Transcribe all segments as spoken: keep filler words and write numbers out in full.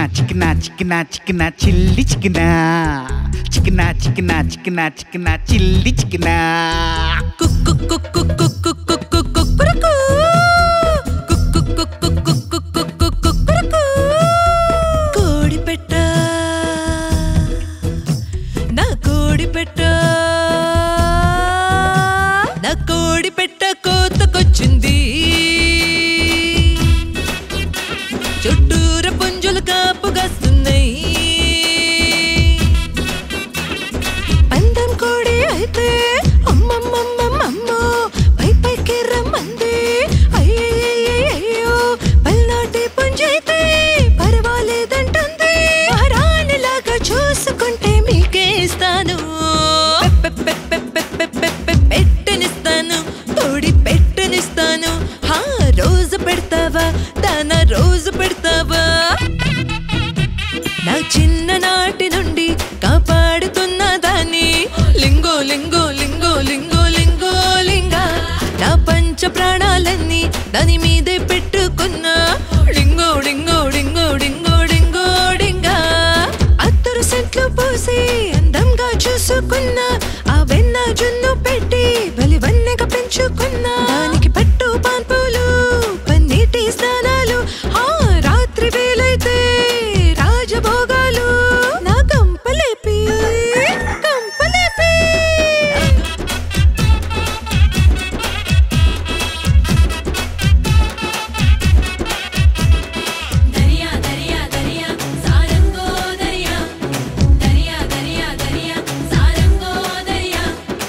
చికెనా చికెనా చికెనా చికెనా చిల్లి చికెనా చికెనా చికెనా చికెనా చికెనా చిల్లి చికెనా కుక్కు కుక్కు కుక్కు కుక్కు కుక్కురుకు కుక్కు కుక్కు కుక్కు కుక్కు కుక్కురుకు కోడి పెట్ట నా కోడి పెట్ట నా కోడి పెట్ట కోతకొచ్చింది చుట్టూర పుంజులు కాపుగాస్తున్నాయి పందెం కోడి అయితే అమ్మమ్మమ్మమ్మమ్మో పై పైకి రమ్మంది అయ్యయ్యయ్యో పల్నాటి పుంజైతే పర్వాలేదంటుంది మహారాణిలాగా చూసుకుంటే మీకే ఇస్తాను పెట్టనిస్తాను కోడి పెట్టనిస్తాను హా రోజు పెడతావా దాన రోజు పెడతావా నా చిన్ననాటి నుండి కాపాడుతున్న దాన్ని లింగో లింగో లింగో లింగో లింగో లింగా నా పంచ ప్రాణాలన్నీ దాని మీదే పెట్టుకున్నా డింగో డింగో డింగో డింగో డింగో డింగా అత్తరు సెంట్లు పోసి అందంగా చూసుకున్నా ఆ వెన్న జున్ను పెట్టి బలివన్నెగా పెంచుకున్నా దానికి పట్టు పాన్పులు పన్నీటి స్నానాలు ఆ రాత్రి వేలైతే రాజభోగాలు నా కంపలేపి కంపలేపి దరియా దరియా దరియా సారంగో దరియా దరియా దరియా దరియా సారంగో దరియా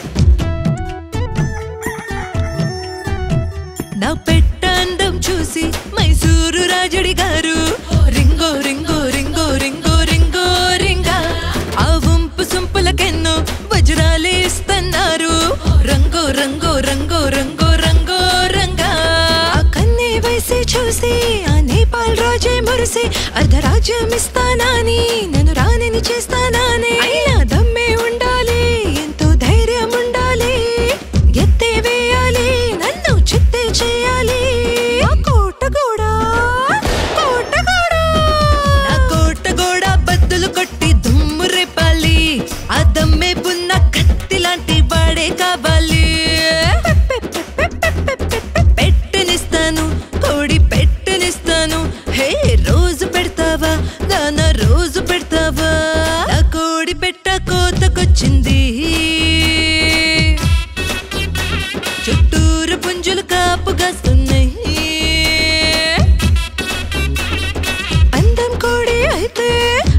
నా పెట్ట అందం చూసి మైసూరు రాజడి గారు రింగో రింగో రింగో రింగో రింగో రింగా ఆ వంపు సొంపులకెన్నో వజ్రాలే ఇస్తున్నారు రంగో రంగో రంగో రంగో రంగో రంగా ఆ కన్నే వయసి చూసి ఆ నేపాల్ రాజే మురిసి అర్ధరాజ్యం ఇస్తానాని నన్ను రాణిని చేస్తానాని అయినా దమ్మే ఉండాలి ఎంతో ధైర్యం ఉండాలి ఎత్తే వేయాలి నన్ను చిత్తే చేయాలి ఆ కోటగూడ కోటగూడ నా కోటగూడ బద్దులు కొట్టి దుమ్ము రేపాలి ఆ దమ్మే పున్న కత్తి లాంటి వాడే కావాలి పెట్టనిస్తాను కోడి పెట్టనిస్తాను హే రోజు పెడతావా దాన రోజు పెడతావా నా కోడి పెట్ట కోతకొచ్చింది చుట్టూరు పుంజులు కాపుగాస్తున్నాయి అందం కోడి అయితే